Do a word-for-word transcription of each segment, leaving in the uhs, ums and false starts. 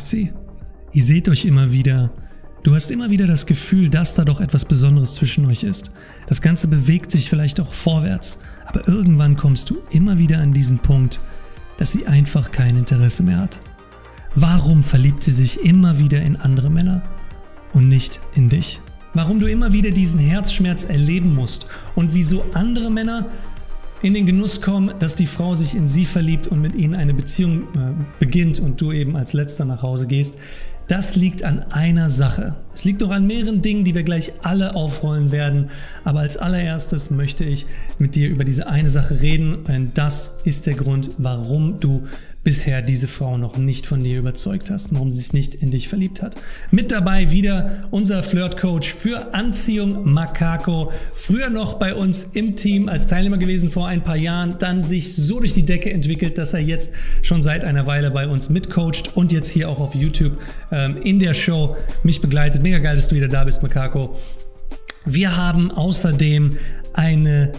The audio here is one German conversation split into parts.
magst sie. Ihr seht euch immer wieder. Du hast immer wieder das Gefühl, dass da doch etwas Besonderes zwischen euch ist. Das Ganze bewegt sich vielleicht auch vorwärts, aber irgendwann kommst du immer wieder an diesen Punkt, dass sie einfach kein Interesse mehr hat. Warum verliebt sie sich immer wieder in andere Männer und nicht in dich? Warum du immer wieder diesen Herzschmerz erleben musst und wieso andere Männer in den Genuss kommen, dass die Frau sich in sie verliebt und mit ihnen eine Beziehung äh, beginnt und du eben als Letzter nach Hause gehst, das liegt an einer Sache. Es liegt noch an mehreren Dingen, die wir gleich alle aufrollen werden, aber als allererstes möchte ich mit dir über diese eine Sache reden, denn das ist der Grund, warum du bisher diese Frau noch nicht von dir überzeugt hast, warum sie sich nicht in dich verliebt hat. Mit dabei wieder unser Flirt-Coach für Anziehung, Makako. Früher noch bei uns im Team als Teilnehmer gewesen vor ein paar Jahren, dann sich so durch die Decke entwickelt, dass er jetzt schon seit einer Weile bei uns mitcoacht und jetzt hier auch auf YouTube ähm, in der Show mich begleitet. Mega geil, dass du wieder da bist, Makako. Wir haben außerdem eine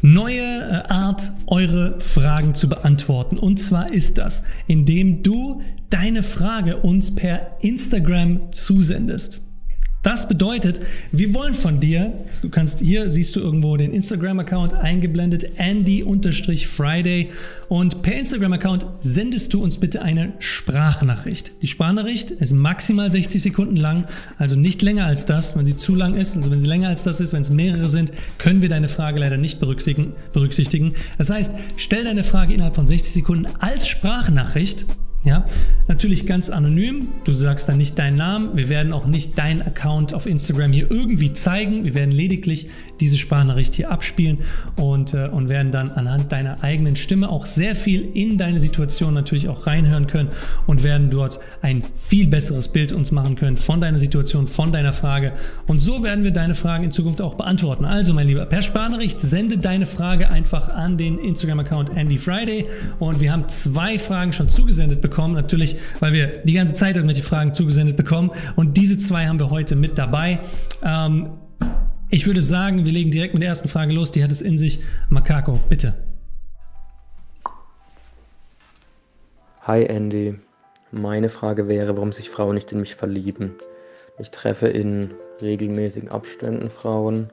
neue Art, eure Fragen zu beantworten. Und zwar ist das, indem du deine Frage uns per Instagram zusendest. Das bedeutet, wir wollen von dir, du kannst hier, siehst du irgendwo den Instagram-Account eingeblendet, Andy-Friday, und per Instagram-Account sendest du uns bitte eine Sprachnachricht. Die Sprachnachricht ist maximal sechzig Sekunden lang, also nicht länger als das. Wenn sie zu lang ist, also wenn sie länger als das ist, wenn es mehrere sind, können wir deine Frage leider nicht berücksichtigen. berücksichtigen. Das heißt, stell deine Frage innerhalb von sechzig Sekunden als Sprachnachricht. Ja, natürlich ganz anonym, du sagst dann nicht deinen Namen, wir werden auch nicht deinen Account auf Instagram hier irgendwie zeigen, wir werden lediglich diese Sprachnachricht hier abspielen und, äh, und werden dann anhand deiner eigenen Stimme auch sehr viel in deine Situation natürlich auch reinhören können und werden dort ein viel besseres Bild uns machen können von deiner Situation, von deiner Frage, und so werden wir deine Fragen in Zukunft auch beantworten. Also mein Lieber, per Sprachnachricht sende deine Frage einfach an den Instagram-Account AndyFriday, und wir haben zwei Fragen schon zugesendet bekommen, natürlich, weil wir die ganze Zeit irgendwelche Fragen zugesendet bekommen, und diese zwei haben wir heute mit dabei. Ähm, ich würde sagen, wir legen direkt mit der ersten Frage los, die hat es in sich. Makako, bitte. Hi Andy, meine Frage wäre, warum sich Frauen nicht in mich verlieben. Ich treffe in regelmäßigen Abständen Frauen,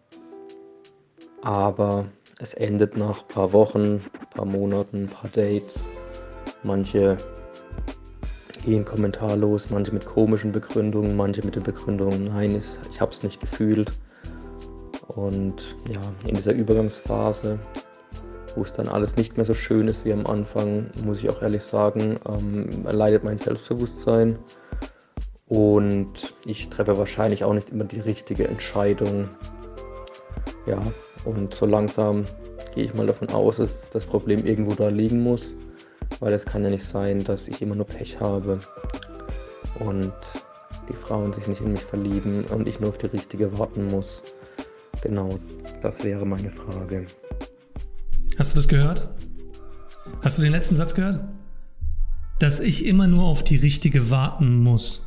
aber es endet nach ein paar Wochen, ein paar Monaten, ein paar Dates. Manche gehen kommentarlos, manche mit komischen Begründungen, manche mit der Begründung, nein, ich habe es nicht gefühlt. Und ja, in dieser Übergangsphase, wo es dann alles nicht mehr so schön ist wie am Anfang, muss ich auch ehrlich sagen, ähm, leidet mein Selbstbewusstsein. Und ich treffe wahrscheinlich auch nicht immer die richtige Entscheidung. Ja, und so langsam gehe ich mal davon aus, dass das Problem irgendwo da liegen muss. Weil es kann ja nicht sein, dass ich immer nur Pech habe und die Frauen sich nicht in mich verlieben und ich nur auf die richtige warten muss. Genau, das wäre meine Frage. Hast du das gehört? Hast du den letzten Satz gehört? Dass ich immer nur auf die richtige warten muss.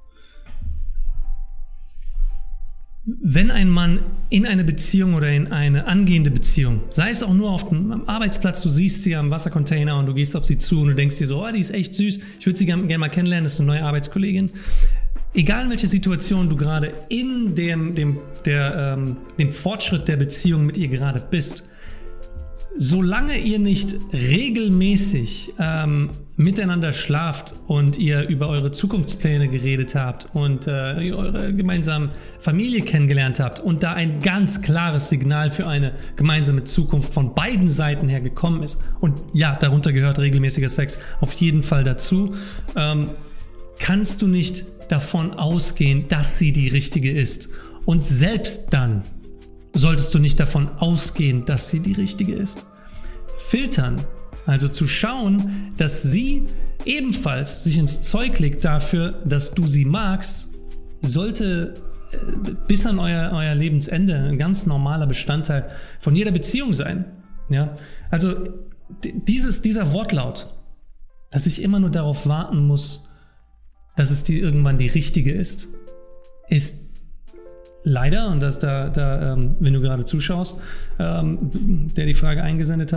Wenn ein Mann in eine Beziehung oder in eine angehende Beziehung, sei es auch nur auf dem Arbeitsplatz, du siehst sie am Wassercontainer und du gehst auf sie zu und du denkst dir so, oh, die ist echt süß, ich würde sie gerne gern mal kennenlernen, das ist eine neue Arbeitskollegin. Egal in welcher Situation du gerade in dem, dem, der, ähm, dem Fortschritt der Beziehung mit ihr gerade bist, solange ihr nicht regelmäßig ähm, miteinander schlaft und ihr über eure Zukunftspläne geredet habt und äh, eure gemeinsame Familie kennengelernt habt und da ein ganz klares Signal für eine gemeinsame Zukunft von beiden Seiten her gekommen ist, und ja, darunter gehört regelmäßiger Sex auf jeden Fall dazu, ähm, kannst du nicht davon ausgehen, dass sie die richtige ist. Und selbst dann solltest du nicht davon ausgehen, dass sie die richtige ist. Filtern, also zu schauen, dass sie ebenfalls sich ins Zeug legt dafür, dass du sie magst, sollte äh, bis an euer, euer Lebensende ein ganz normaler Bestandteil von jeder Beziehung sein. Ja? Also dieses, dieser Wortlaut, dass ich immer nur darauf warten muss, dass es die irgendwann die richtige ist, ist leider, und dass da, da ähm, wenn du gerade zuschaust, ähm, der die Frage eingesendet hat,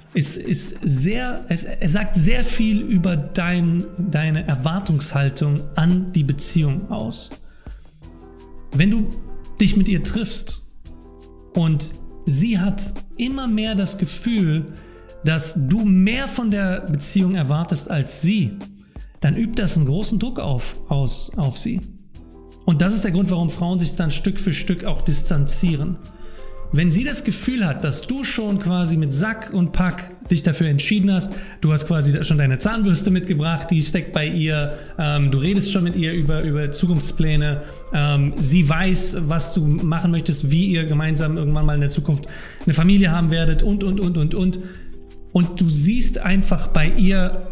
ist, ist sehr, es, er sagt sehr viel über dein, deine Erwartungshaltung an die Beziehung aus. Wenn du dich mit ihr triffst und sie hat immer mehr das Gefühl, dass du mehr von der Beziehung erwartest als sie, dann übt das einen großen Druck auf, aus, auf sie. Und das ist der Grund, warum Frauen sich dann Stück für Stück auch distanzieren. Wenn sie das Gefühl hat, dass du schon quasi mit Sack und Pack dich dafür entschieden hast, du hast quasi schon deine Zahnbürste mitgebracht, die steckt bei ihr, ähm, du redest schon mit ihr über, über Zukunftspläne, ähm, sie weiß, was du machen möchtest, wie ihr gemeinsam irgendwann mal in der Zukunft eine Familie haben werdet und, und, und, und, und. Und du siehst einfach bei ihr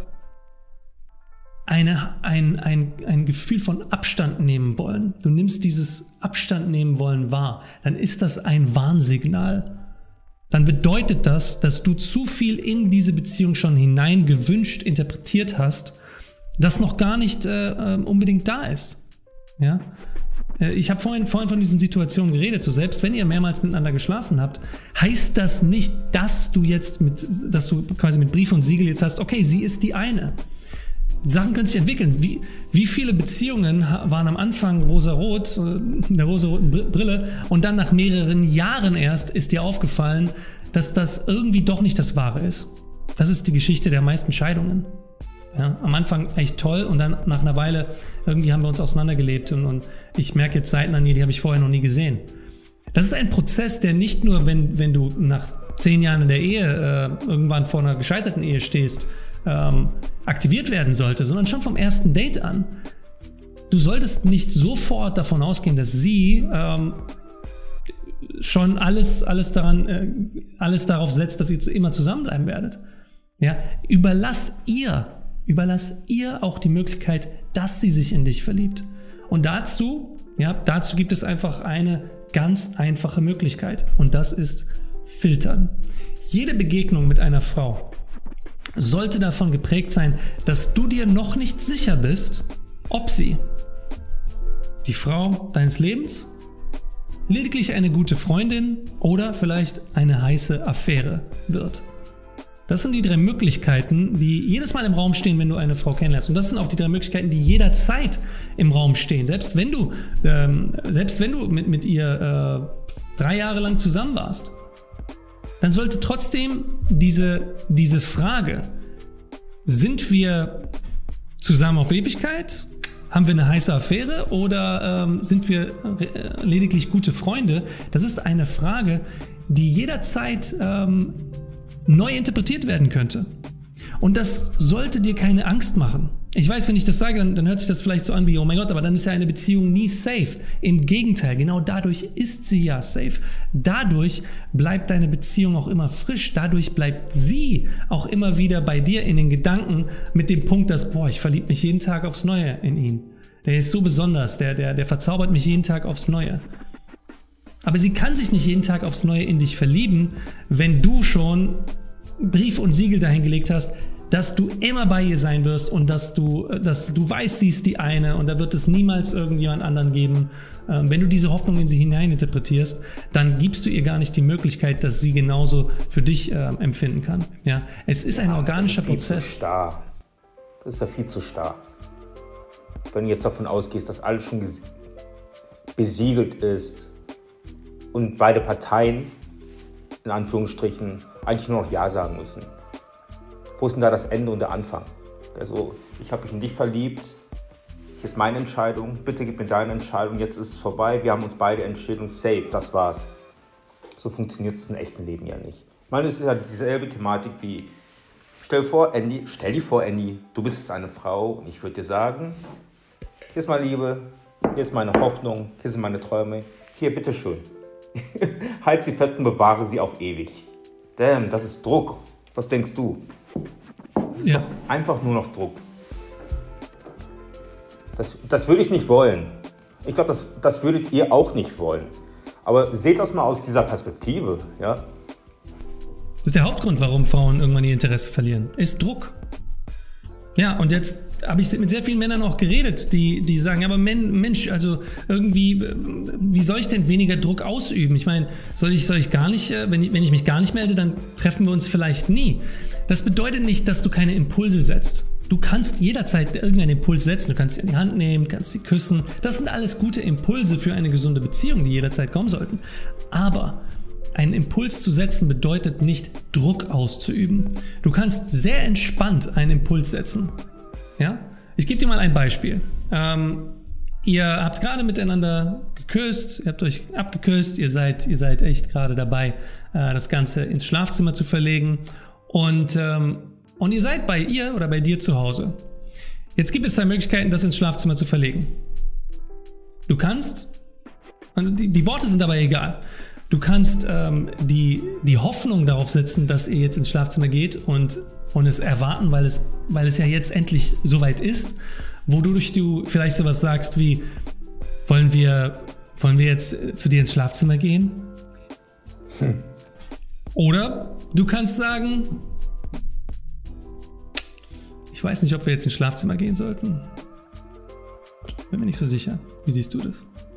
eine, ein, ein, ein Gefühl von Abstand nehmen wollen. Du nimmst dieses Abstand nehmen wollen wahr. Dann ist das ein Warnsignal. Dann bedeutet das, dass du zu viel in diese Beziehung schon hinein gewünscht, interpretiert hast, das noch gar nicht äh, unbedingt da ist. Ja? Ich habe vorhin, vorhin von diesen Situationen geredet. So, selbst wenn ihr mehrmals miteinander geschlafen habt, heißt das nicht, dass du jetzt mit, dass du quasi mit Brief und Siegel jetzt hast, okay, sie ist die eine. Sachen können sich entwickeln. Wie, wie viele Beziehungen waren am Anfang rosarot, der rosaroten Brille, und dann nach mehreren Jahren erst ist dir aufgefallen, dass das irgendwie doch nicht das Wahre ist. Das ist die Geschichte der meisten Scheidungen. Ja, am Anfang echt toll und dann nach einer Weile irgendwie haben wir uns auseinandergelebt und, und ich merke jetzt Seiten an ihr, die habe ich vorher noch nie gesehen. Das ist ein Prozess, der nicht nur, wenn, wenn du nach zehn Jahren in der Ehe äh, irgendwann vor einer gescheiterten Ehe stehst, ähm, aktiviert werden sollte, sondern schon vom ersten Date an. Du solltest nicht sofort davon ausgehen, dass sie ähm, schon alles, alles, daran, äh, alles darauf setzt, dass ihr zu, immer zusammenbleiben werdet. Ja? Überlass ihr, überlass ihr auch die Möglichkeit, dass sie sich in dich verliebt. Und dazu, ja, dazu gibt es einfach eine ganz einfache Möglichkeit und das ist Filtern. Jede Begegnung mit einer Frau sollte davon geprägt sein, dass du dir noch nicht sicher bist, ob sie die Frau deines Lebens, lediglich eine gute Freundin oder vielleicht eine heiße Affäre wird. Das sind die drei Möglichkeiten, die jedes Mal im Raum stehen, wenn du eine Frau kennenlernst. Und das sind auch die drei Möglichkeiten, die jederzeit im Raum stehen. Selbst wenn du, ähm, selbst wenn du mit, mit ihr äh, drei Jahre lang zusammen warst, dann sollte trotzdem diese, diese Frage, sind wir zusammen auf Ewigkeit? Haben wir eine heiße Affäre oder ähm, sind wir äh, lediglich gute Freunde? Das ist eine Frage, die jederzeit ähm, neu interpretiert werden könnte. Und das sollte dir keine Angst machen. Ich weiß, wenn ich das sage, dann, dann hört sich das vielleicht so an wie, oh mein Gott, aber dann ist ja eine Beziehung nie safe. Im Gegenteil, genau dadurch ist sie ja safe. Dadurch bleibt deine Beziehung auch immer frisch. Dadurch bleibt sie auch immer wieder bei dir in den Gedanken mit dem Punkt, dass, boah, ich verliebe mich jeden Tag aufs Neue in ihn. Der ist so besonders, der, der, der verzaubert mich jeden Tag aufs Neue. Aber sie kann sich nicht jeden Tag aufs Neue in dich verlieben, wenn du schon Brief und Siegel dahin gelegt hast, dass du immer bei ihr sein wirst und dass du, dass du weißt, sie ist die eine und da wird es niemals irgendjemand anderen geben. Ähm, wenn du diese Hoffnung in sie hineininterpretierst, dann gibst du ihr gar nicht die Möglichkeit, dass sie genauso für dich äh, empfinden kann. Ja? Es ist ein organischer das ist Prozess. Viel zu starr. Das ist ja viel zu starr. Wenn du jetzt davon ausgehst, dass alles schon besiegelt ist und beide Parteien in Anführungsstrichen eigentlich nur noch Ja sagen müssen. Wo ist denn da das Ende und der Anfang? Also, ich habe mich in dich verliebt, hier ist meine Entscheidung, bitte gib mir deine Entscheidung, jetzt ist es vorbei, wir haben uns beide entschieden, safe, das war's. So funktioniert es im echten Leben ja nicht. Ich meine, es ist ja dieselbe Thematik wie, stell dir vor, Andy, stell dir vor, Andy, du bist jetzt eine Frau und ich würde dir sagen, hier ist meine Liebe, hier ist meine Hoffnung, hier sind meine Träume, hier, bitteschön. Halt sie fest und bewahre sie auf ewig. Damn, das ist Druck. Was denkst du? Das ist ja. doch einfach nur noch Druck. Das, das würde ich nicht wollen. Ich glaube, das, das würdet ihr auch nicht wollen. Aber seht das mal aus dieser Perspektive. Ja? Das ist der Hauptgrund, warum Frauen irgendwann ihr Interesse verlieren. Ist Druck. Ja, und jetzt habe ich mit sehr vielen Männern auch geredet, die, die sagen, aber Mensch, also irgendwie, wie soll ich denn weniger Druck ausüben? Ich meine, soll ich, soll ich gar nicht, wenn ich, wenn ich mich gar nicht melde, dann treffen wir uns vielleicht nie. Das bedeutet nicht, dass du keine Impulse setzt. Du kannst jederzeit irgendeinen Impuls setzen, du kannst sie in die Hand nehmen, kannst sie küssen. Das sind alles gute Impulse für eine gesunde Beziehung, die jederzeit kommen sollten. Aber einen Impuls zu setzen bedeutet nicht, Druck auszuüben. Du kannst sehr entspannt einen Impuls setzen. Ja? Ich gebe dir mal ein Beispiel. Ähm, ihr habt gerade miteinander geküsst, ihr habt euch abgeküsst, ihr seid, ihr seid echt gerade dabei, äh, das Ganze ins Schlafzimmer zu verlegen. Und, ähm, und ihr seid bei ihr oder bei dir zu Hause. Jetzt gibt es zwei Möglichkeiten, das ins Schlafzimmer zu verlegen. Du kannst, die, die Worte sind dabei egal. Du kannst ähm, die, die Hoffnung darauf setzen, dass ihr jetzt ins Schlafzimmer geht und, und es erwarten, weil es, weil es ja jetzt endlich soweit ist, wodurch du vielleicht sowas sagst wie, wollen wir, wollen wir jetzt zu dir ins Schlafzimmer gehen? Hm. Oder du kannst sagen, ich weiß nicht, ob wir jetzt ins Schlafzimmer gehen sollten. Bin mir nicht so sicher. Wie siehst du das?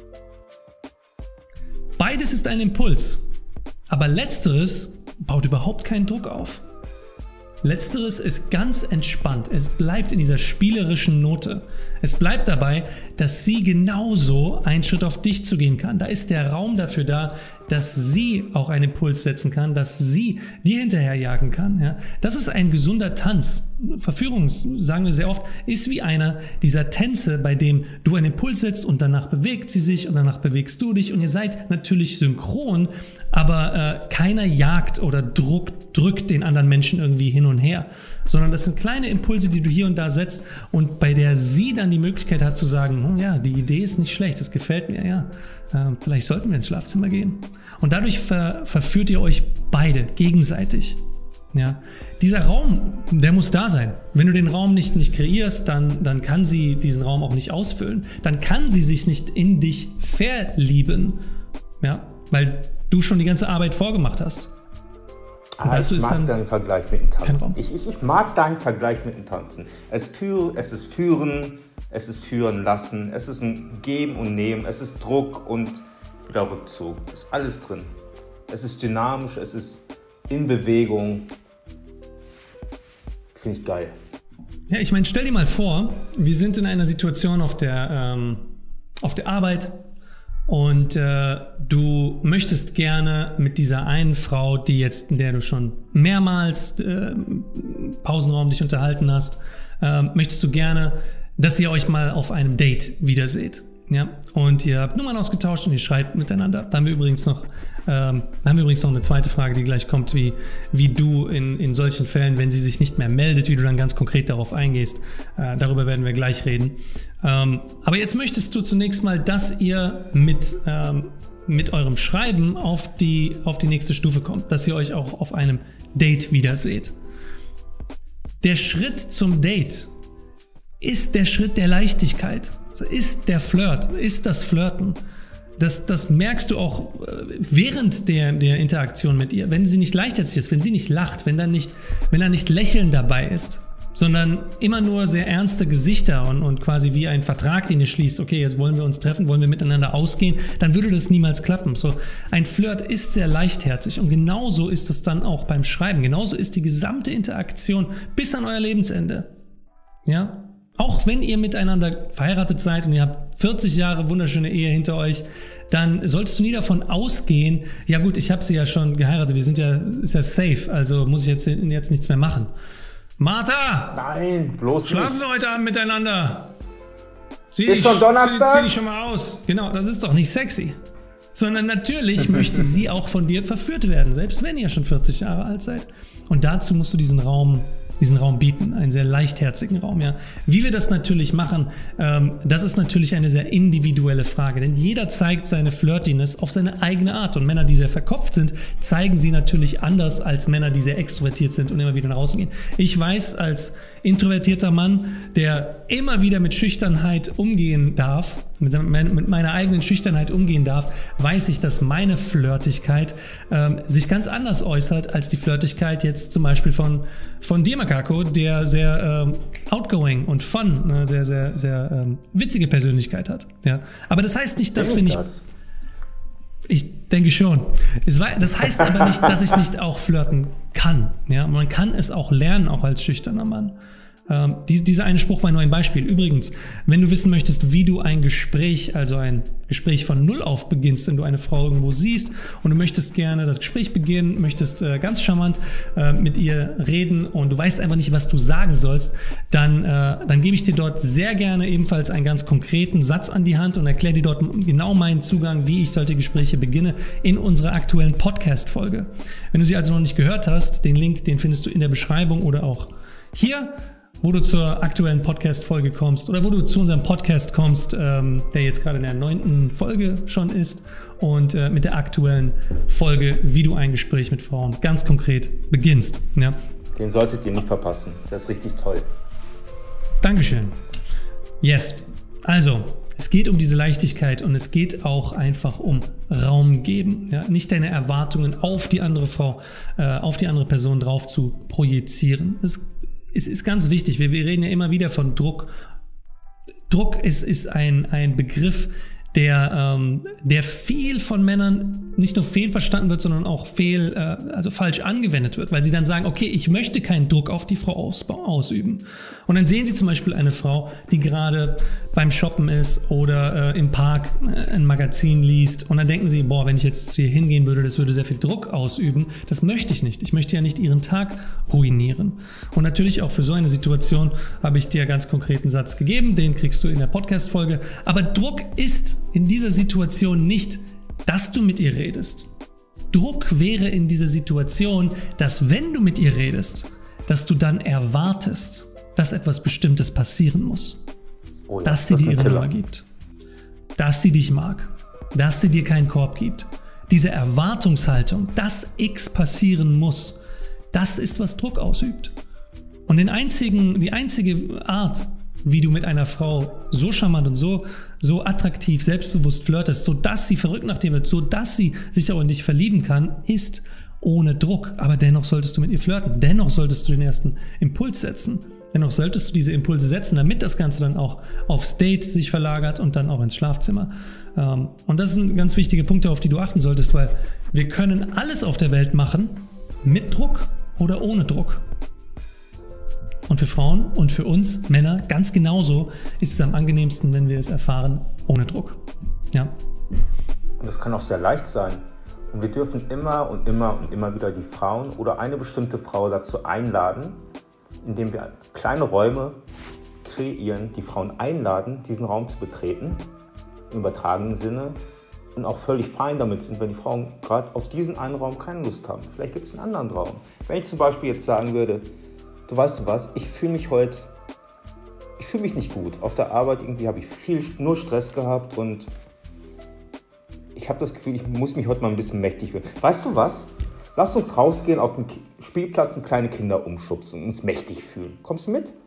Beides ist ein Impuls, aber letzteres baut überhaupt keinen Druck auf. Letzteres ist ganz entspannt. Es bleibt in dieser spielerischen Note. Es bleibt dabei, dass sie genauso einen Schritt auf dich zu gehen kann. Da ist der Raum dafür da, dass sie auch einen Impuls setzen kann, dass sie dir hinterherjagen kann. Ja? Das ist ein gesunder Tanz. Verführung, sagen wir sehr oft, ist wie einer dieser Tänze, bei dem du einen Impuls setzt und danach bewegt sie sich und danach bewegst du dich und ihr seid natürlich synchron, aber äh, keiner jagt oder druckt, drückt den anderen Menschen irgendwie hin und her, sondern das sind kleine Impulse, die du hier und da setzt und bei der sie dann die Möglichkeit hat zu sagen, hm, ja, die Idee ist nicht schlecht, das gefällt mir, ja, äh, vielleicht sollten wir ins Schlafzimmer gehen. Und dadurch ver verführt ihr euch beide gegenseitig. Ja, dieser Raum, der muss da sein. Wenn du den Raum nicht, nicht kreierst, dann, dann kann sie diesen Raum auch nicht ausfüllen. Dann kann sie sich nicht in dich verlieben, ja, weil du schon die ganze Arbeit vorgemacht hast. Ah, ich mag dann deinen Vergleich mit dem Tanzen. Ich, ich, ich mag deinen Vergleich mit dem Tanzen. Es, für, es ist Führen, es ist Führen lassen, es ist ein Geben und Nehmen, es ist Druck und wieder Rückzug. Es ist alles drin. Es ist dynamisch, es ist in Bewegung. Finde ich geil. Ja, ich meine, stell dir mal vor, wir sind in einer Situation auf der, ähm, auf der Arbeit und äh, du möchtest gerne mit dieser einen Frau, die jetzt, in der du schon mehrmals äh, Pausenraum dich unterhalten hast, äh, möchtest du gerne, dass ihr euch mal auf einem Date wiederseht. Ja? Und ihr habt Nummern ausgetauscht und ihr schreibt miteinander. Da haben wir übrigens noch Ähm, haben wir übrigens noch eine zweite Frage, die gleich kommt, wie, wie du in, in solchen Fällen, wenn sie sich nicht mehr meldet, wie du dann ganz konkret darauf eingehst. Äh, darüber werden wir gleich reden. Ähm, aber jetzt möchtest du zunächst mal, dass ihr mit, ähm, mit eurem Schreiben auf die, auf die nächste Stufe kommt, dass ihr euch auch auf einem Date wiederseht. Der Schritt zum Date ist der Schritt der Leichtigkeit, ist der Flirt, ist das Flirten. Das, das merkst du auch während der, der Interaktion mit ihr. Wenn sie nicht leichtherzig ist, wenn sie nicht lacht, wenn da nicht, wenn da nicht Lächeln dabei ist, sondern immer nur sehr ernste Gesichter und, und quasi wie ein Vertrag, den ihr schließt, okay, jetzt wollen wir uns treffen, wollen wir miteinander ausgehen, dann würde das niemals klappen. So, ein Flirt ist sehr leichtherzig und genauso ist es dann auch beim Schreiben. Genauso ist die gesamte Interaktion bis an euer Lebensende. Ja? Auch wenn ihr miteinander verheiratet seid und ihr habt vierzig Jahre wunderschöne Ehe hinter euch, dann solltest du nie davon ausgehen, ja gut, ich habe sie ja schon geheiratet, wir sind ja, ist ja safe, also muss ich jetzt, jetzt nichts mehr machen. Martha! Nein, bloß schlafen nicht. wir heute Abend miteinander? Zieh ist dich, schon Donnerstag? Zieh, zieh dich schon mal aus. Genau, das ist doch nicht sexy. Sondern natürlich möchte sie auch von dir verführt werden, selbst wenn ihr schon vierzig Jahre alt seid. Und dazu musst du diesen Raum diesen Raum bieten, einen sehr leichtherzigen Raum. Ja. Wie wir das natürlich machen, ähm, das ist natürlich eine sehr individuelle Frage, denn jeder zeigt seine Flirtiness auf seine eigene Art und Männer, die sehr verkopft sind, zeigen sie natürlich anders als Männer, die sehr extrovertiert sind und immer wieder nach außen gehen. Ich weiß als introvertierter Mann, der immer wieder mit Schüchternheit umgehen darf, mit, mit meiner eigenen Schüchternheit umgehen darf, weiß ich, dass meine Flirtigkeit ähm, sich ganz anders äußert als die Flirtigkeit jetzt zum Beispiel von, von dir, Makako, der sehr ähm, outgoing und fun, eine sehr, sehr, sehr ähm, witzige Persönlichkeit hat. Ja? Aber das heißt nicht, dass wir nicht... Das? Ich denke schon. Das heißt aber nicht, dass ich nicht auch flirten kann. Ja? Man kann es auch lernen, auch als schüchterner Mann. Ähm, dies, dieser eine Spruch war nur ein Beispiel. Übrigens, wenn du wissen möchtest, wie du ein Gespräch, also ein Gespräch von Null auf beginnst, wenn du eine Frau irgendwo siehst und du möchtest gerne das Gespräch beginnen, möchtest äh, ganz charmant äh, mit ihr reden und du weißt einfach nicht, was du sagen sollst, dann, äh, dann gebe ich dir dort sehr gerne ebenfalls einen ganz konkreten Satz an die Hand und erkläre dir dort genau meinen Zugang, wie ich solche Gespräche beginne, in unserer aktuellen Podcast-Folge. Wenn du sie also noch nicht gehört hast, den Link, den findest du in der Beschreibung oder auch hier, wo du zur aktuellen Podcast-Folge kommst oder wo du zu unserem Podcast kommst, ähm, der jetzt gerade in der neunten Folge schon ist und äh, mit der aktuellen Folge, wie du ein Gespräch mit Frauen ganz konkret beginnst. Ja? Den solltet ihr nicht verpassen. Das ist richtig toll. Dankeschön. Yes. Also, es geht um diese Leichtigkeit und es geht auch einfach um Raum geben. Ja? Nicht deine Erwartungen auf die andere Frau, äh, auf die andere Person drauf zu projizieren. Es Es ist ganz wichtig, wir, wir reden ja immer wieder von Druck. Druck ist, ist ein, ein Begriff, der, ähm, der viel von Männern nicht nur fehlverstanden wird, sondern auch fehl, äh, also falsch angewendet wird, weil sie dann sagen, okay, ich möchte keinen Druck auf die Frau aus, ausüben. Und dann sehen sie zum Beispiel eine Frau, die gerade beim Shoppen ist oder äh, im Park äh, ein Magazin liest und dann denken sie, boah, wenn ich jetzt hier hingehen würde, das würde sehr viel Druck ausüben. Das möchte ich nicht. Ich möchte ja nicht ihren Tag ruinieren. Und natürlich auch für so eine Situation habe ich dir einen ganz konkreten Satz gegeben, den kriegst du in der Podcast-Folge. Aber Druck ist in dieser Situation nicht, dass du mit ihr redest. Druck wäre in dieser Situation, dass wenn du mit ihr redest, dass du dann erwartest, dass etwas Bestimmtes passieren muss. Oh ja, dass sie dir ihre Nummer gibt. Dass sie dich mag. Dass sie dir keinen Korb gibt. Diese Erwartungshaltung, dass X passieren muss, das ist, was Druck ausübt. Und den einzigen, die einzige Art, wie du mit einer Frau so charmant und so, so attraktiv, selbstbewusst flirtest, sodass sie verrückt nach dir wird, sodass sie sich auch in dich verlieben kann, ist ohne Druck. Aber dennoch solltest du mit ihr flirten. Dennoch solltest du den ersten Impuls setzen. Dennoch solltest du diese Impulse setzen, damit das Ganze dann auch aufs Date sich verlagert und dann auch ins Schlafzimmer. Und das sind ganz wichtige Punkte, auf die du achten solltest, weil wir können alles auf der Welt machen, mit Druck oder ohne Druck. Und für Frauen und für uns Männer ganz genauso ist es am angenehmsten, wenn wir es erfahren, ohne Druck. Ja. Und das kann auch sehr leicht sein. Und wir dürfen immer und immer und immer wieder die Frauen oder eine bestimmte Frau dazu einladen, indem wir kleine Räume kreieren, die Frauen einladen, diesen Raum zu betreten, im übertragenen Sinne, und auch völlig fein damit sind, wenn die Frauen gerade auf diesen einen Raum keine Lust haben. Vielleicht gibt es einen anderen Raum. Wenn ich zum Beispiel jetzt sagen würde, du weißt du was, ich fühle mich heute, ich fühle mich nicht gut. Auf der Arbeit irgendwie habe ich viel, nur Stress gehabt und ich habe das Gefühl, ich muss mich heute mal ein bisschen mächtig fühlen. Weißt du was? Lass uns rausgehen auf den Spielplatz und kleine Kinder umschubsen und uns mächtig fühlen. Kommst du mit?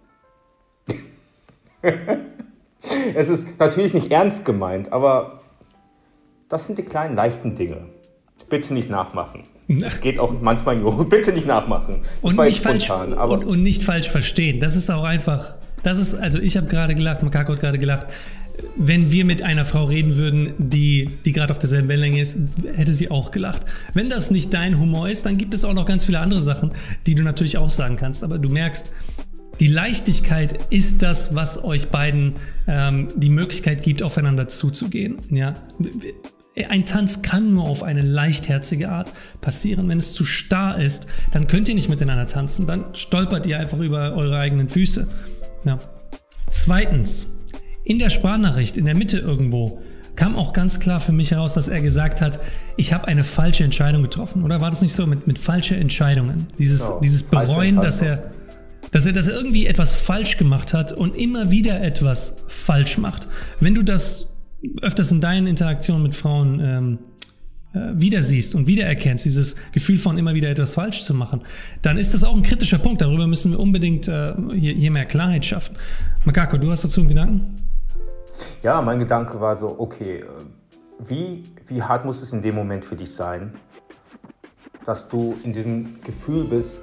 Es ist natürlich nicht ernst gemeint, aber das sind die kleinen, leichten Dinge. Bitte nicht nachmachen. Das geht auch manchmal in Bitte nicht nachmachen. Das und, nicht falsch, spontan, aber und, und nicht falsch verstehen. Das ist auch einfach, das ist, also ich habe gerade gelacht, Makako hat gerade gelacht. Wenn wir mit einer Frau reden würden, die, die gerade auf derselben Wellenlänge ist, hätte sie auch gelacht. Wenn das nicht dein Humor ist, dann gibt es auch noch ganz viele andere Sachen, die du natürlich auch sagen kannst. Aber du merkst, die Leichtigkeit ist das, was euch beiden ähm, die Möglichkeit gibt, aufeinander zuzugehen. Ja? Ein Tanz kann nur auf eine leichtherzige Art passieren. Wenn es zu starr ist, dann könnt ihr nicht miteinander tanzen. Dann stolpert ihr einfach über eure eigenen Füße. Ja. Zweitens, in der Sprachnachricht, in der Mitte irgendwo, kam auch ganz klar für mich heraus, dass er gesagt hat, ich habe eine falsche Entscheidung getroffen. Oder war das nicht so mit, mit falschen Entscheidungen? Dieses, oh, dieses Bereuen, dass er, dass, er, dass er irgendwie etwas falsch gemacht hat und immer wieder etwas falsch macht. Wenn du das öfters in deinen Interaktionen mit Frauen ähm, äh, wieder siehst und wiedererkennst, dieses Gefühl von immer wieder etwas falsch zu machen, dann ist das auch ein kritischer Punkt. Darüber müssen wir unbedingt äh, hier, hier mehr Klarheit schaffen. Makako, du hast dazu einen Gedanken? Ja, mein Gedanke war so, okay, wie, wie hart muss es in dem Moment für dich sein, dass du in diesem Gefühl bist, etwas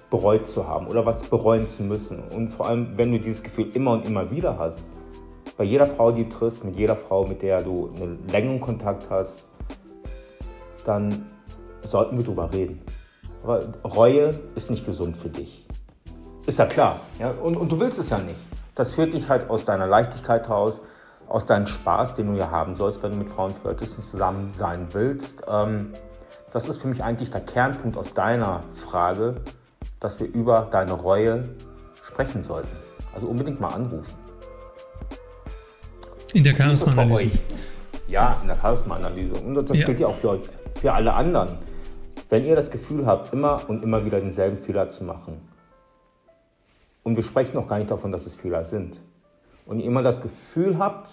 bereut zu haben oder was bereuen zu müssen. Und vor allem, wenn du dieses Gefühl immer und immer wieder hast, bei jeder Frau, die du triffst, mit jeder Frau, mit der du einen längeren Kontakt hast, dann sollten wir drüber reden. Aber Reue ist nicht gesund für dich. Ist ja klar. Ja? Und, und du willst es ja nicht. Das führt dich halt aus deiner Leichtigkeit raus, aus deinem Spaß, den du ja haben sollst, wenn du mit Frauen flirtest und zusammen sein willst. Ähm, das ist für mich eigentlich der Kernpunkt aus deiner Frage, dass wir über deine Reue sprechen sollten. Also unbedingt mal anrufen. In der Charisma-Analyse. Ja, in der Charisma-Analyse. Und das ja. gilt ja auch für euch, für alle anderen. Wenn ihr das Gefühl habt, immer und immer wieder denselben Fehler zu machen, und wir sprechen noch gar nicht davon, dass es Fehler sind, und ihr immer das Gefühl habt,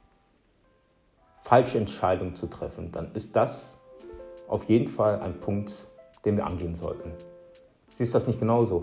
falsche Entscheidungen zu treffen, dann ist das auf jeden Fall ein Punkt, den wir angehen sollten. Siehst du das nicht genauso?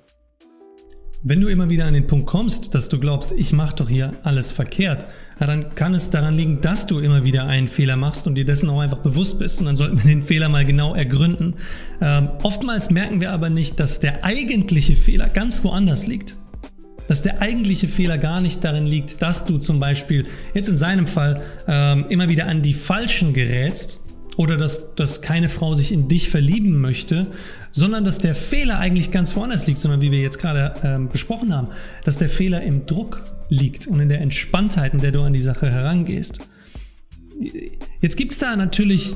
Wenn du immer wieder an den Punkt kommst, dass du glaubst, ich mache doch hier alles verkehrt, ja, dann kann es daran liegen, dass du immer wieder einen Fehler machst und dir dessen auch einfach bewusst bist. Und dann sollten wir den Fehler mal genau ergründen. Ähm, oftmals merken wir aber nicht, dass der eigentliche Fehler ganz woanders liegt. Dass der eigentliche Fehler gar nicht darin liegt, dass du zum Beispiel jetzt in seinem Fall ähm, immer wieder an die Falschen gerätst, oder dass, dass keine Frau sich in dich verlieben möchte, sondern dass der Fehler eigentlich ganz woanders liegt, sondern wie wir jetzt gerade ähm, besprochen haben, dass der Fehler im Druck liegt und in der Entspanntheit, in der du an die Sache herangehst. Jetzt gibt es da natürlich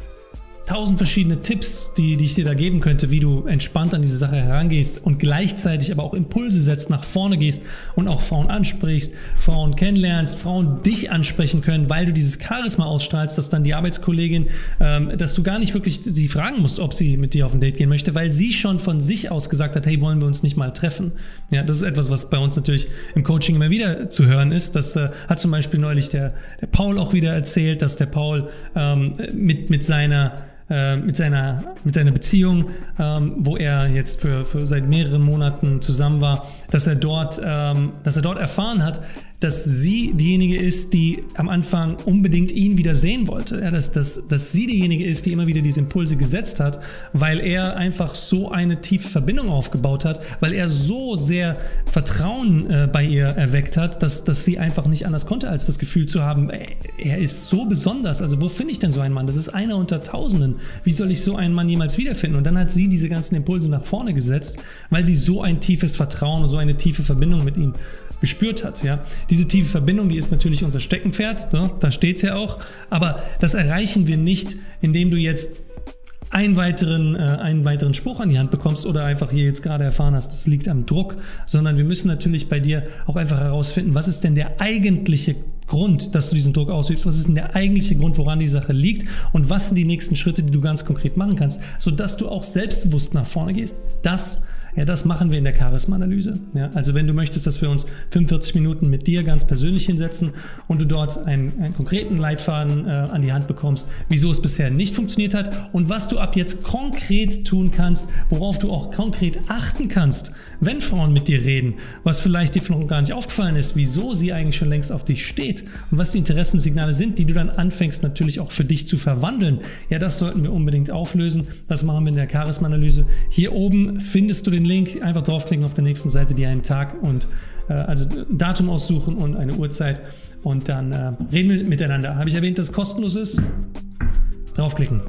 tausend verschiedene Tipps, die, die ich dir da geben könnte, wie du entspannt an diese Sache herangehst und gleichzeitig aber auch Impulse setzt, nach vorne gehst und auch Frauen ansprichst, Frauen kennenlernst, Frauen dich ansprechen können, weil du dieses Charisma ausstrahlst, dass dann die Arbeitskollegin, ähm, dass du gar nicht wirklich sie fragen musst, ob sie mit dir auf ein Date gehen möchte, weil sie schon von sich aus gesagt hat, hey, wollen wir uns nicht mal treffen? Ja, das ist etwas, was bei uns natürlich im Coaching immer wieder zu hören ist. Das äh, hat zum Beispiel neulich der, der Paul auch wieder erzählt, dass der Paul ähm, mit, mit seiner Mit seiner, mit seiner Beziehung, ähm, wo er jetzt für, für seit mehreren Monaten zusammen war, dass er dort, ähm, dass er dort erfahren hat, dass sie diejenige ist, die am Anfang unbedingt ihn wieder sehen wollte. Ja, dass, dass, dass sie diejenige ist, die immer wieder diese Impulse gesetzt hat, weil er einfach so eine tiefe Verbindung aufgebaut hat, weil er so sehr Vertrauen äh, bei ihr erweckt hat, dass, dass sie einfach nicht anders konnte, als das Gefühl zu haben, ey, er ist so besonders. Also wo finde ich denn so einen Mann? Das ist einer unter Tausenden. Wie soll ich so einen Mann jemals wiederfinden? Und dann hat sie diese ganzen Impulse nach vorne gesetzt, weil sie so ein tiefes Vertrauen und so eine tiefe Verbindung mit ihm gespürt hat. Ja. Diese tiefe Verbindung, die ist natürlich unser Steckenpferd, ne? Da steht es ja auch, aber das erreichen wir nicht, indem du jetzt einen weiteren, äh, einen weiteren Spruch an die Hand bekommst oder einfach hier jetzt gerade erfahren hast, das liegt am Druck, sondern wir müssen natürlich bei dir auch einfach herausfinden, was ist denn der eigentliche Grund, dass du diesen Druck ausübst, was ist denn der eigentliche Grund, woran die Sache liegt und was sind die nächsten Schritte, die du ganz konkret machen kannst, sodass du auch selbstbewusst nach vorne gehst. Das Ja, das machen wir in der Charisma-Analyse. Ja, also wenn du möchtest, dass wir uns fünfundvierzig Minuten mit dir ganz persönlich hinsetzen und du dort einen, einen konkreten Leitfaden äh, an die Hand bekommst, wieso es bisher nicht funktioniert hat und was du ab jetzt konkret tun kannst, worauf du auch konkret achten kannst, wenn Frauen mit dir reden, was vielleicht dir noch gar nicht aufgefallen ist, wieso sie eigentlich schon längst auf dich steht und was die Interessenssignale sind, die du dann anfängst natürlich auch für dich zu verwandeln. Ja, das sollten wir unbedingt auflösen. Das machen wir in der Charisma-Analyse. Hier oben findest du den Link, einfach draufklicken auf der nächsten Seite, dir einen Tag und äh, also Datum aussuchen und eine Uhrzeit und dann äh, reden wir miteinander. Habe ich erwähnt, dass es kostenlos ist? Draufklicken.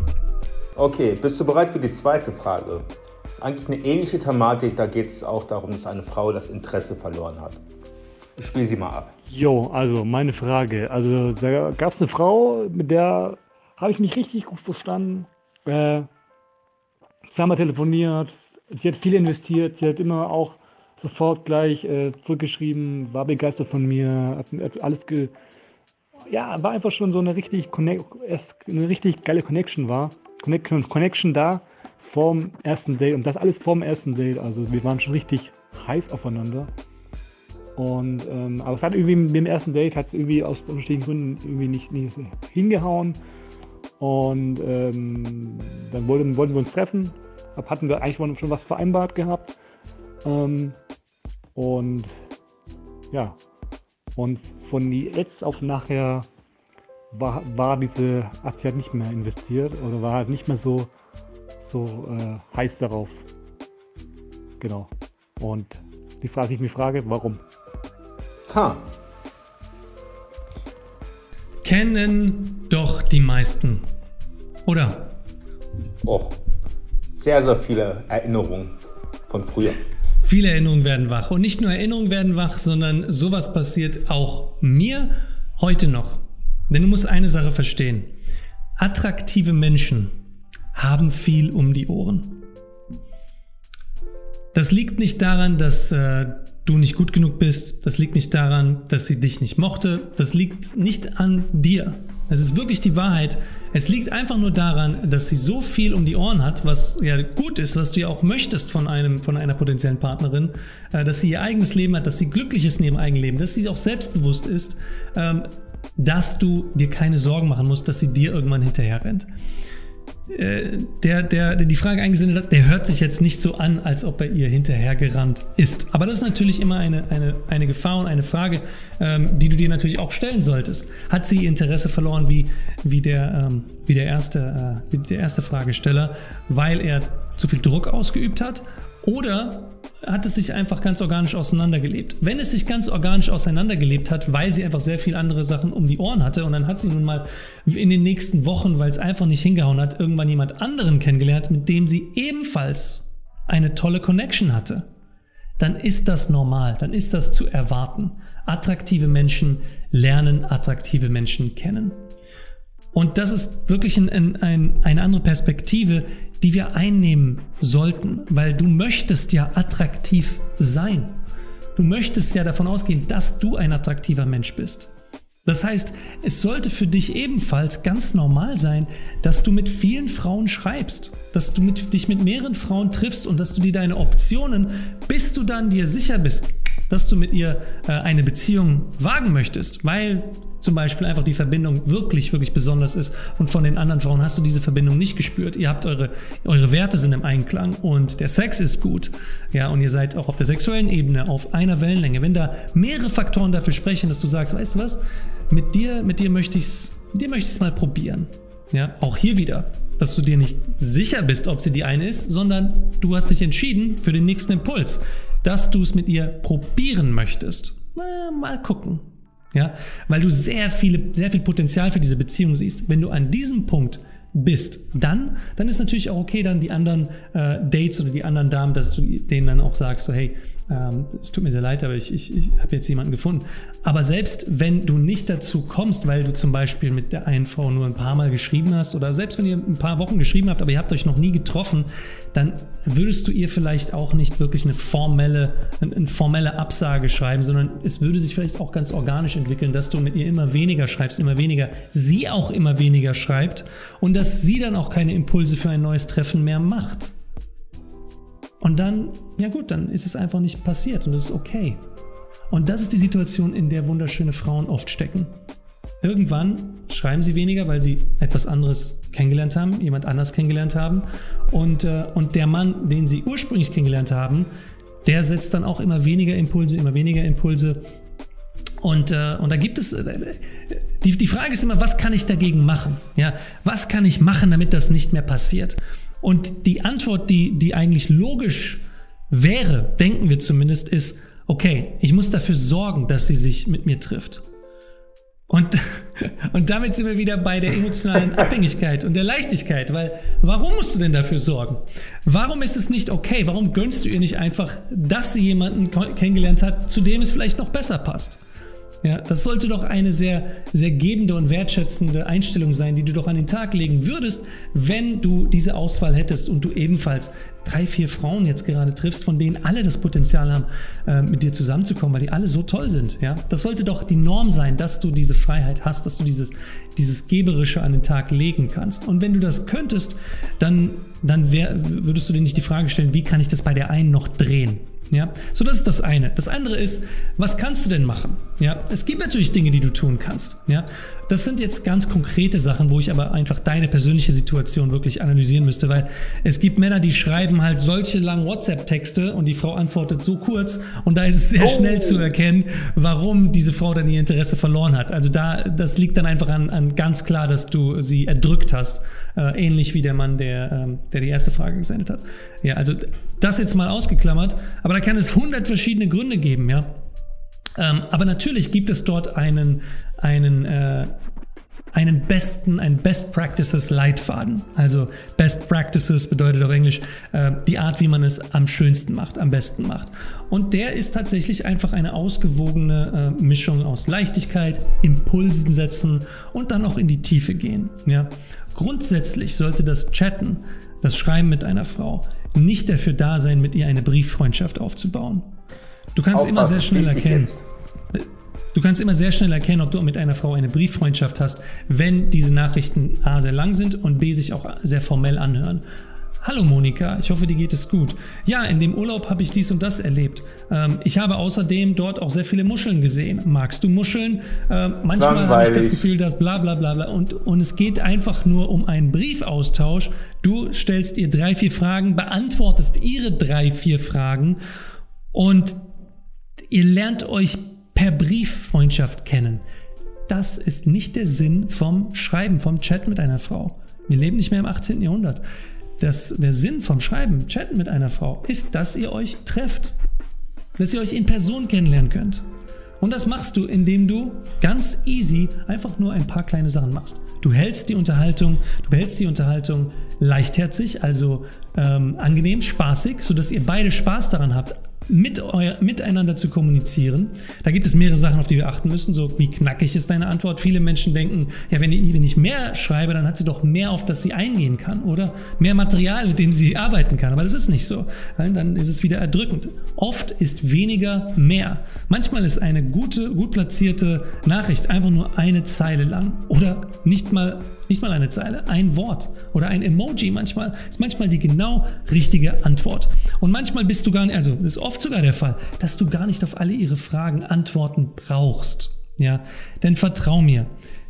Okay, bist du bereit für die zweite Frage? Das ist eigentlich eine ähnliche Thematik, da geht es auch darum, dass eine Frau das Interesse verloren hat. Ich spiele sie mal ab. Jo, also meine Frage, also da gab es eine Frau, mit der habe ich mich richtig gut verstanden, äh, zweimal telefoniert. Sie hat viel investiert, sie hat immer auch sofort gleich äh, zurückgeschrieben, war begeistert von mir, hat, hat alles ge... Ja, war einfach schon so eine richtig, connect, eine richtig geile Connection war. Connection, Connection da vorm ersten Date und das alles vorm ersten Date. Also wir waren schon richtig heiß aufeinander. Und ähm, aber es hat irgendwie mit dem ersten Date hat es irgendwie aus unterschiedlichen Gründen irgendwie nicht, nicht hingehauen. Und ähm, dann wollten, wollten wir uns treffen. Hatten wir eigentlich schon was vereinbart gehabt. Ähm, und ja, und von jetzt auf nachher war, war diese Aktie halt nicht mehr investiert oder war halt nicht mehr so, so äh, heiß darauf. Genau. Und die Frage, die ich mich frage, warum? Ha. Kennen doch die meisten, oder? Oh, sehr, sehr viele Erinnerungen von früher. Viele Erinnerungen werden wach. Und nicht nur Erinnerungen werden wach, sondern sowas passiert auch mir heute noch. Denn du musst eine Sache verstehen. Attraktive Menschen haben viel um die Ohren. Das liegt nicht daran, dass äh, du nicht gut genug bist. Das liegt nicht daran, dass sie dich nicht mochte. Das liegt nicht an dir. Es ist wirklich die Wahrheit. Es liegt einfach nur daran, dass sie so viel um die Ohren hat, was ja gut ist, was du ja auch möchtest von einem, von einer potenziellen Partnerin, äh, dass sie ihr eigenes Leben hat, dass sie glücklich ist in ihrem eigenen Leben, dass sie auch selbstbewusst ist, ähm, dass du dir keine Sorgen machen musst, dass sie dir irgendwann hinterher rennt. Äh, der, der, der die Frage eingesendet hat, der hört sich jetzt nicht so an, als ob er ihr hinterhergerannt ist. Aber das ist natürlich immer eine, eine, eine Gefahr und eine Frage, ähm, die du dir natürlich auch stellen solltest. Hat sie ihr Interesse verloren, wie, wie, der, ähm, wie, der erste, äh, wie der erste Fragesteller, weil er zu viel Druck ausgeübt hat? Oder hat es sich einfach ganz organisch auseinandergelebt? Wenn es sich ganz organisch auseinandergelebt hat, weil sie einfach sehr viel andere Sachen um die Ohren hatte und dann hat sie nun mal in den nächsten Wochen, weil es einfach nicht hingehauen hat, irgendwann jemand anderen kennengelernt, mit dem sie ebenfalls eine tolle Connection hatte, dann ist das normal, dann ist das zu erwarten. Attraktive Menschen lernen attraktive Menschen kennen. Und das ist wirklich ein, ein, eine andere Perspektive, die wir einnehmen sollten, weil du möchtest ja attraktiv sein. Du möchtest ja davon ausgehen, dass du ein attraktiver Mensch bist. Das heißt, es sollte für dich ebenfalls ganz normal sein, dass du mit vielen Frauen schreibst, dass du mit, dich mit mehreren Frauen triffst und dass du dir deine Optionen, bis du dann dir sicher bist, dass du mit ihr äh, eine Beziehung wagen möchtest, weil zum Beispiel einfach die Verbindung wirklich, wirklich besonders ist und von den anderen Frauen hast du diese Verbindung nicht gespürt. Ihr habt eure, eure Werte sind im Einklang und der Sex ist gut. Ja, und ihr seid auch auf der sexuellen Ebene auf einer Wellenlänge. Wenn da mehrere Faktoren dafür sprechen, dass du sagst, weißt du was, mit dir, mit dir möchte ich es, mit dir möchte ich es mal probieren. Ja, auch hier wieder, dass du dir nicht sicher bist, ob sie die eine ist, sondern du hast dich entschieden für den nächsten Impuls, dass du es mit ihr probieren möchtest. Na, mal gucken. Ja, weil du sehr, viele, sehr viel Potenzial für diese Beziehung siehst. Wenn du an diesem Punkt bist, dann, dann ist natürlich auch okay, dann die anderen äh, Dates oder die anderen Damen, dass du denen dann auch sagst, so hey, ähm, es tut mir sehr leid, aber ich, ich, ich habe jetzt jemanden gefunden. Aber selbst wenn du nicht dazu kommst, weil du zum Beispiel mit der einen Frau nur ein paar Mal geschrieben hast oder selbst wenn ihr ein paar Wochen geschrieben habt, aber ihr habt euch noch nie getroffen, dann würdest du ihr vielleicht auch nicht wirklich eine formelle, eine, eine formelle Absage schreiben, sondern es würde sich vielleicht auch ganz organisch entwickeln, dass du mit ihr immer weniger schreibst, immer weniger, sie auch immer weniger schreibt und dass sie dann auch keine Impulse für ein neues Treffen mehr macht. Und dann, ja gut, dann ist es einfach nicht passiert und das ist okay. Und das ist die Situation, in der wunderschöne Frauen oft stecken. Irgendwann schreiben sie weniger, weil sie etwas anderes kennengelernt haben, jemand anders kennengelernt haben. Und, äh, und der Mann, den sie ursprünglich kennengelernt haben, der setzt dann auch immer weniger Impulse, immer weniger Impulse. Und, äh, und da gibt es, äh, die, die Frage ist immer, was kann ich dagegen machen? Ja, was kann ich machen, damit das nicht mehr passiert? Und die Antwort, die, die eigentlich logisch wäre, denken wir zumindest, ist, okay, ich muss dafür sorgen, dass sie sich mit mir trifft. Und, und damit sind wir wieder bei der emotionalen Abhängigkeit und der Leichtigkeit, weil warum musst du denn dafür sorgen? Warum ist es nicht okay? Warum gönnst du ihr nicht einfach, dass sie jemanden kennengelernt hat, zu dem es vielleicht noch besser passt? Ja, das sollte doch eine sehr, sehr gebende und wertschätzende Einstellung sein, die du doch an den Tag legen würdest, wenn du diese Auswahl hättest und du ebenfalls drei, vier Frauen jetzt gerade triffst, von denen alle das Potenzial haben, äh, mit dir zusammenzukommen, weil die alle so toll sind. Ja? Das sollte doch die Norm sein, dass du diese Freiheit hast, dass du dieses, dieses Geberische an den Tag legen kannst. Und wenn du das könntest, dann, dann wär, würdest du dir nicht die Frage stellen, wie kann ich das bei der einen noch drehen? Ja, so das ist das eine. Das andere ist, was kannst du denn machen? Ja, es gibt natürlich Dinge, die du tun kannst. Ja, das sind jetzt ganz konkrete Sachen, wo ich aber einfach deine persönliche Situation wirklich analysieren müsste, weil es gibt Männer, die schreiben halt solche langen WhatsApp-Texte und die Frau antwortet so kurz und da ist es sehr oh. schnell zu erkennen, warum diese Frau dann ihr Interesse verloren hat. Also da, das liegt dann einfach an, an ganz klar, dass du sie erdrückt hast. Äh, ähnlich wie der Mann, der, ähm, der die erste Frage gesendet hat. Ja, also das jetzt mal ausgeklammert, aber da kann es hundert verschiedene Gründe geben, ja. Ähm, aber natürlich gibt es dort einen, einen, äh, einen besten, einen Best Practices Leitfaden. Also Best Practices bedeutet auf Englisch äh, die Art, wie man es am schönsten macht, am besten macht. Und der ist tatsächlich einfach eine ausgewogene äh, Mischung aus Leichtigkeit, Impulsen setzen und dann auch in die Tiefe gehen. Ja? Grundsätzlich sollte das Chatten, das Schreiben mit einer Frau, nicht dafür da sein, mit ihr eine Brieffreundschaft aufzubauen. Du kannst Aufpassen, immer sehr schnell erkennen, du kannst immer sehr schnell erkennen, ob du mit einer Frau eine Brieffreundschaft hast, wenn diese Nachrichten A sehr lang sind und B sich auch sehr formell anhören. Hallo Monika, ich hoffe, dir geht es gut. Ja, in dem Urlaub habe ich dies und das erlebt. Ähm, ich habe außerdem dort auch sehr viele Muscheln gesehen. Magst du Muscheln? Ähm, manchmal habe ich das Gefühl, dass bla bla bla bla. Und, und es geht einfach nur um einen Briefaustausch. Du stellst ihr drei, vier Fragen, beantwortest ihre drei, vier Fragen und ihr lernt euch per Brieffreundschaft kennen. Das ist nicht der Sinn vom Schreiben, vom Chat mit einer Frau. Wir leben nicht mehr im achtzehnten Jahrhundert. Das, der Sinn vom Schreiben, Chatten mit einer Frau, ist, dass ihr euch trefft. Dass ihr euch in Person kennenlernen könnt. Und das machst du, indem du ganz easy einfach nur ein paar kleine Sachen machst. Du hältst die Unterhaltung, du behältst die Unterhaltung leichtherzig, also ähm, angenehm, spaßig, sodass ihr beide Spaß daran habt, mit euer, miteinander zu kommunizieren. Da gibt es mehrere Sachen, auf die wir achten müssen. So, wie knackig ist deine Antwort? Viele Menschen denken, ja, wenn ich, wenn ich mehr schreibe, dann hat sie doch mehr, auf das sie eingehen kann, oder? Mehr Material, mit dem sie arbeiten kann. Aber das ist nicht so. Weil dann ist es wieder erdrückend. Oft ist weniger mehr. Manchmal ist eine gute, gut platzierte Nachricht einfach nur eine Zeile lang. Oder nicht mal Nicht mal eine Zeile, ein Wort oder ein Emoji manchmal ist manchmal die genau richtige Antwort. Und manchmal bist du gar nicht, also ist oft sogar der Fall, dass du gar nicht auf alle ihre Fragen Antworten brauchst. Ja, denn vertrau mir,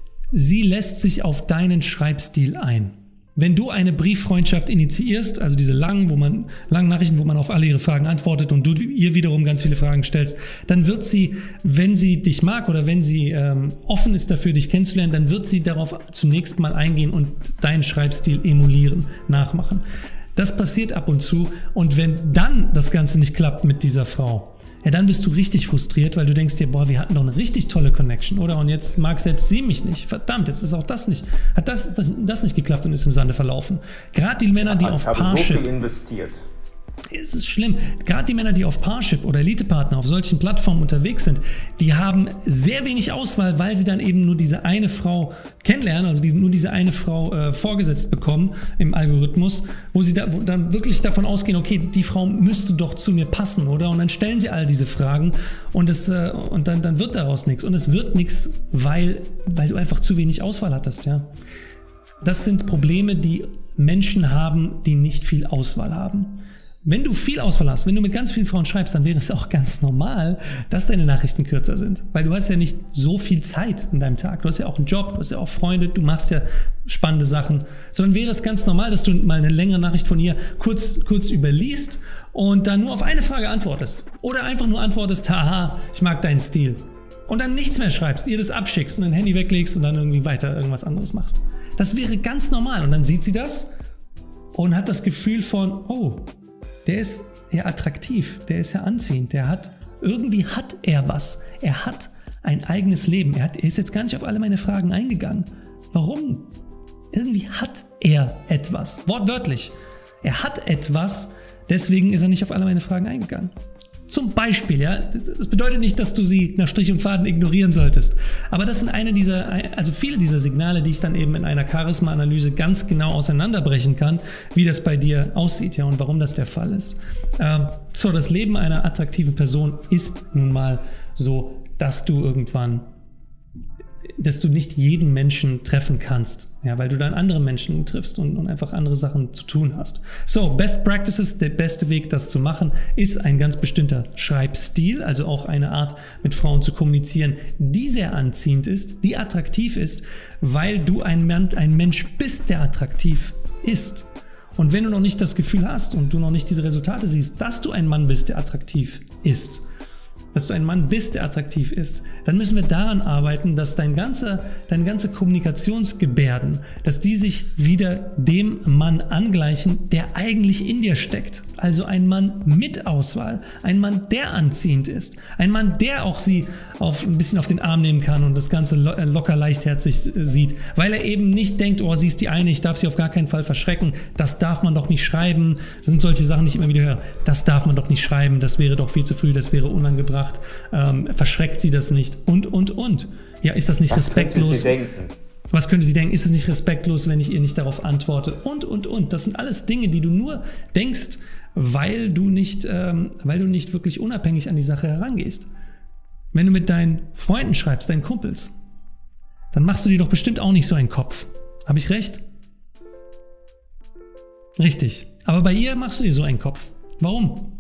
sie lässt sich auf deinen Schreibstil ein. Wenn du eine Brieffreundschaft initiierst, also diese langen, wo man, langen Nachrichten, wo man auf alle ihre Fragen antwortet und du ihr wiederum ganz viele Fragen stellst, dann wird sie, wenn sie dich mag oder wenn sie ähm, offen ist dafür, dich kennenzulernen, dann wird sie darauf zunächst mal eingehen und deinen Schreibstil emulieren, nachmachen. Das passiert ab und zu und wenn dann das Ganze nicht klappt mit dieser Frau, ja, dann bist du richtig frustriert, weil du denkst dir, boah, wir hatten doch eine richtig tolle Connection, oder? Und jetzt mag selbst sie mich nicht. Verdammt, jetzt ist auch das nicht, hat das, das, das nicht geklappt und ist im Sande verlaufen. Gerade die Männer, die ich auf habe Parship... so viel investiert. Es ist schlimm. Gerade die Männer, die auf Parship oder Elite-Partner auf solchen Plattformen unterwegs sind, die haben sehr wenig Auswahl, weil sie dann eben nur diese eine Frau kennenlernen, also diese, nur diese eine Frau äh, vorgesetzt bekommen im Algorithmus, wo sie da, wo dann wirklich davon ausgehen, okay, die Frau müsste doch zu mir passen, oder? Und dann stellen sie all diese Fragen und, es, äh, und dann, dann wird daraus nichts. Und es wird nichts, weil, weil du einfach zu wenig Auswahl hattest. Ja? Das sind Probleme, die Menschen haben, die nicht viel Auswahl haben. Wenn du viel Auswahl hast, wenn du mit ganz vielen Frauen schreibst, dann wäre es auch ganz normal, dass deine Nachrichten kürzer sind. Weil du hast ja nicht so viel Zeit in deinem Tag. Du hast ja auch einen Job, du hast ja auch Freunde, du machst ja spannende Sachen. Sondern wäre es ganz normal, dass du mal eine längere Nachricht von ihr kurz, kurz überliest und dann nur auf eine Frage antwortest. Oder einfach nur antwortest, haha, ich mag deinen Stil. Und dann nichts mehr schreibst, ihr das abschickst und dein Handy weglegst und dann irgendwie weiter irgendwas anderes machst. Das wäre ganz normal. Und dann sieht sie das und hat das Gefühl von, oh, der ist ja attraktiv, der ist ja anziehend, der hat, irgendwie hat er was. Er hat ein eigenes Leben. Er, hat, er ist jetzt gar nicht auf alle meine Fragen eingegangen. Warum? Irgendwie hat er etwas. Wortwörtlich. Er hat etwas, deswegen ist er nicht auf alle meine Fragen eingegangen. Zum Beispiel, ja, das bedeutet nicht, dass du sie nach Strich und Faden ignorieren solltest. Aber das sind eine dieser, also viele dieser Signale, die ich dann eben in einer Charisma-Analyse ganz genau auseinanderbrechen kann, wie das bei dir aussieht, ja, und warum das der Fall ist. Ähm, so, das Leben einer attraktiven Person ist nun mal so, dass du irgendwann dass du nicht jeden Menschen treffen kannst, ja, weil du dann andere Menschen triffst und, und einfach andere Sachen zu tun hast. So, Best Practices, der beste Weg, das zu machen, ist ein ganz bestimmter Schreibstil, also auch eine Art, mit Frauen zu kommunizieren, die sehr anziehend ist, die attraktiv ist, weil du ein, Mann, ein Mensch bist, der attraktiv ist. Und wenn du noch nicht das Gefühl hast und du noch nicht diese Resultate siehst, dass du ein Mann bist, der attraktiv ist, dass du ein Mann bist, der attraktiv ist, dann müssen wir daran arbeiten, dass dein ganze, deine ganze Kommunikationsgebärden, dass die sich wieder dem Mann angleichen, der eigentlich in dir steckt. Also ein Mann mit Auswahl, ein Mann, der anziehend ist, ein Mann, der auch sie auf, ein bisschen auf den Arm nehmen kann und das Ganze lo locker leichtherzig sieht, weil er eben nicht denkt, oh, sie ist die eine, ich darf sie auf gar keinen Fall verschrecken, das darf man doch nicht schreiben, das sind solche Sachen, die ich immer wieder höre, das darf man doch nicht schreiben, das wäre doch viel zu früh, das wäre unangebracht, ähm, verschreckt sie das nicht und, und, und. Ja, ist das nicht Was respektlos? könnte sie denken? Was könnte sie denken? Ist es nicht respektlos, wenn ich ihr nicht darauf antworte? Und, und, und. Das sind alles Dinge, die du nur denkst, weil du nicht, ähm, weil du nicht wirklich unabhängig an die Sache herangehst. Wenn du mit deinen Freunden schreibst, deinen Kumpels, dann machst du dir doch bestimmt auch nicht so einen Kopf. Habe ich recht? Richtig. Aber bei ihr machst du dir so einen Kopf. Warum?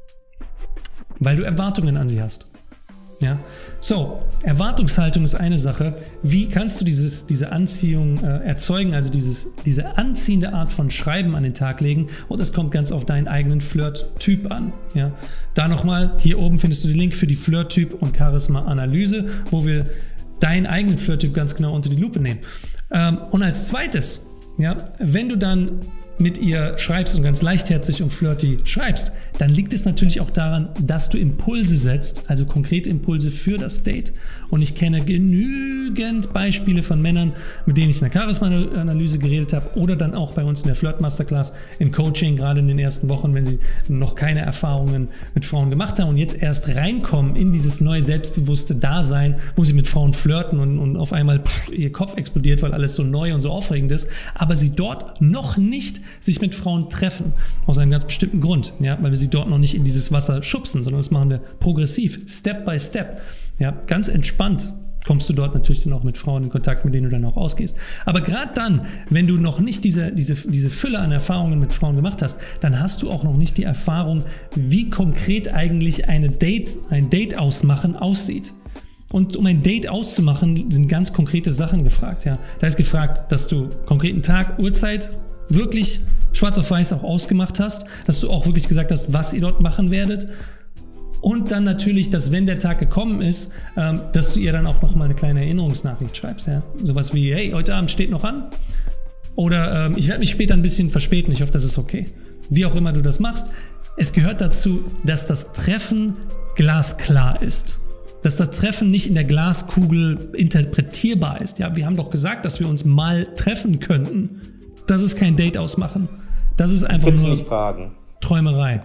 Weil du Erwartungen an sie hast. Ja, so, Erwartungshaltung ist eine Sache. Wie kannst du dieses, diese Anziehung äh, erzeugen, also dieses, diese anziehende Art von Schreiben an den Tag legen? Und es kommt ganz auf deinen eigenen Flirt-Typ an. Ja, da nochmal, hier oben findest du den Link für die Flirt-Typ- und Charisma-Analyse, wo wir deinen eigenen Flirt-Typ ganz genau unter die Lupe nehmen. Ähm, und als zweites, ja, wenn du dann mit ihr schreibst und ganz leichtherzig und flirty schreibst, dann liegt es natürlich auch daran, dass du Impulse setzt, also konkrete Impulse für das Date. Und ich kenne genügend Beispiele von Männern, mit denen ich in der Charisma-Analyse geredet habe oder dann auch bei uns in der Flirt-Masterclass im Coaching, gerade in den ersten Wochen, wenn sie noch keine Erfahrungen mit Frauen gemacht haben und jetzt erst reinkommen in dieses neue selbstbewusste Dasein, wo sie mit Frauen flirten und, und auf einmal pff, ihr Kopf explodiert, weil alles so neu und so aufregend ist, aber sie dort noch nicht sich mit Frauen treffen, aus einem ganz bestimmten Grund, ja, weil wir sie dort noch nicht in dieses Wasser schubsen, sondern das machen wir progressiv, Step by Step, ja, ganz entspannt kommst du dort natürlich dann auch mit Frauen in Kontakt, mit denen du dann auch ausgehst. Aber gerade dann, wenn du noch nicht diese, diese, diese Fülle an Erfahrungen mit Frauen gemacht hast, dann hast du auch noch nicht die Erfahrung, wie konkret eigentlich eine Date, ein Date ausmachen aussieht. Und um ein Date auszumachen, sind ganz konkrete Sachen gefragt. Ja. Da ist gefragt, dass du konkreten Tag, Uhrzeit, wirklich schwarz auf weiß auch ausgemacht hast, dass du auch wirklich gesagt hast, was ihr dort machen werdet. Und dann natürlich, dass wenn der Tag gekommen ist, ähm, dass du ihr dann auch nochmal eine kleine Erinnerungsnachricht schreibst. Ja? Sowas wie, hey, heute Abend steht noch an. Oder ähm, ich werde mich später ein bisschen verspäten, ich hoffe, das ist okay. Wie auch immer du das machst. Es gehört dazu, dass das Treffen glasklar ist. Dass das Treffen nicht in der Glaskugel interpretierbar ist. Ja, wir haben doch gesagt, dass wir uns mal treffen könnten. Das ist kein Date ausmachen. Das ist einfach bitte nur nicht fragen. Träumerei.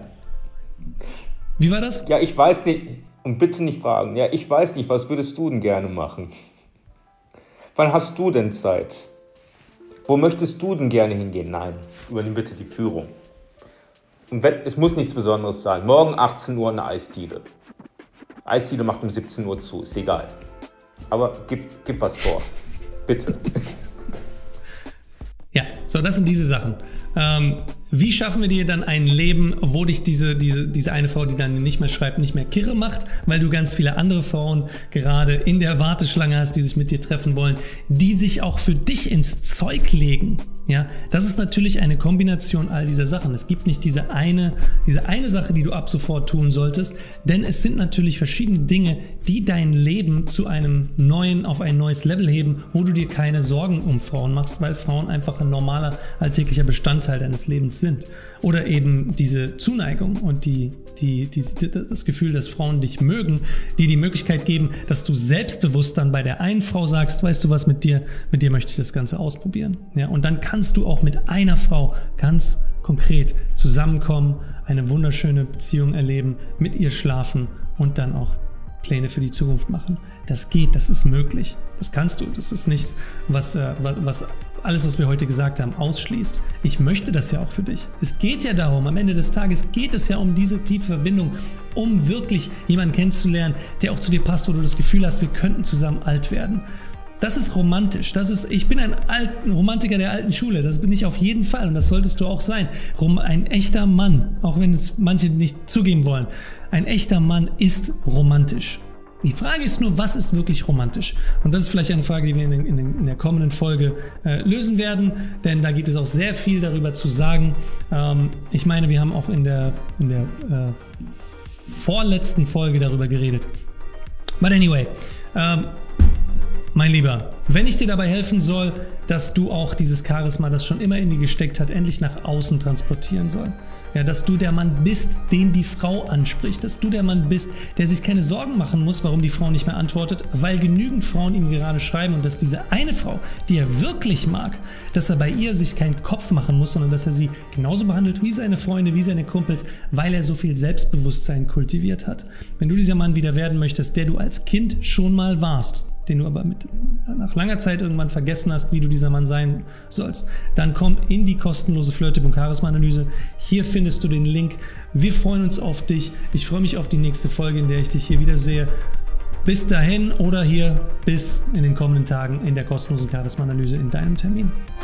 Wie war das? Ja, ich weiß nicht. Und bitte nicht fragen. Ja, ich weiß nicht, was würdest du denn gerne machen? Wann hast du denn Zeit? Wo möchtest du denn gerne hingehen? Nein, übernimm bitte die Führung. Und wenn, es muss nichts Besonderes sein. Morgen achtzehn Uhr eine Eisdiele. Eisdiele macht um siebzehn Uhr zu, ist egal. Aber gib, gib was vor. Bitte. Ja, so, das sind diese Sachen. Ähm, wie schaffen wir dir dann ein Leben, wo dich diese, diese, diese eine Frau, die dann nicht mehr schreibt, nicht mehr kirre macht, weil du ganz viele andere Frauen gerade in der Warteschlange hast, die sich mit dir treffen wollen, die sich auch für dich ins Zeug legen. Ja, das ist natürlich eine Kombination all dieser Sachen. Es gibt nicht diese eine, diese eine Sache, die du ab sofort tun solltest, denn es sind natürlich verschiedene Dinge, die dein Leben zu einem neuen, auf ein neues Level heben, wo du dir keine Sorgen um Frauen machst, weil Frauen einfach ein normaler, alltäglicher Bestandteil deines Lebens sind. Oder eben diese Zuneigung und die, die, die, das Gefühl, dass Frauen dich mögen, die die Möglichkeit geben, dass du selbstbewusst dann bei der einen Frau sagst, weißt du was, mit dir, mit dir möchte ich das Ganze ausprobieren. Ja, und dann kannst du auch mit einer Frau ganz konkret zusammenkommen, eine wunderschöne Beziehung erleben, mit ihr schlafen und dann auch Pläne für die Zukunft machen. Das geht, das ist möglich. Das kannst du. Das ist nichts, was, was alles, was wir heute gesagt haben, ausschließt. Ich möchte das ja auch für dich. Es geht ja darum, am Ende des Tages geht es ja um diese tiefe Verbindung, um wirklich jemanden kennenzulernen, der auch zu dir passt, wo du das Gefühl hast, wir könnten zusammen alt werden. Das ist romantisch. Das ist, ich bin ein alten Romantiker der alten Schule. Das bin ich auf jeden Fall und das solltest du auch sein. Rom, ein echter Mann, auch wenn es manche nicht zugeben wollen, ein echter Mann ist romantisch. Die Frage ist nur, was ist wirklich romantisch? Und das ist vielleicht eine Frage, die wir in, den, in, den, in der kommenden Folge äh, lösen werden, denn da gibt es auch sehr viel darüber zu sagen. Ähm, ich meine, wir haben auch in der, in der äh, vorletzten Folge darüber geredet. But anyway, ähm, mein Lieber, wenn ich dir dabei helfen soll, dass du auch dieses Charisma, das schon immer in dir gesteckt hat, endlich nach außen transportieren soll. Ja, dass du der Mann bist, den die Frau anspricht. Dass du der Mann bist, der sich keine Sorgen machen muss, warum die Frau nicht mehr antwortet, weil genügend Frauen ihm gerade schreiben und dass diese eine Frau, die er wirklich mag, dass er bei ihr sich keinen Kopf machen muss, sondern dass er sie genauso behandelt wie seine Freunde, wie seine Kumpels, weil er so viel Selbstbewusstsein kultiviert hat. Wenn du dieser Mann wieder werden möchtest, der du als Kind schon mal warst, den du aber mit, nach langer Zeit irgendwann vergessen hast, wie du dieser Mann sein sollst, dann komm in die kostenlose Flirt-Tipp und Charisma-Analyse. Hier findest du den Link. Wir freuen uns auf dich. Ich freue mich auf die nächste Folge, in der ich dich hier wiedersehe. Bis dahin oder hier bis in den kommenden Tagen in der kostenlosen Charisma-Analyse in deinem Termin.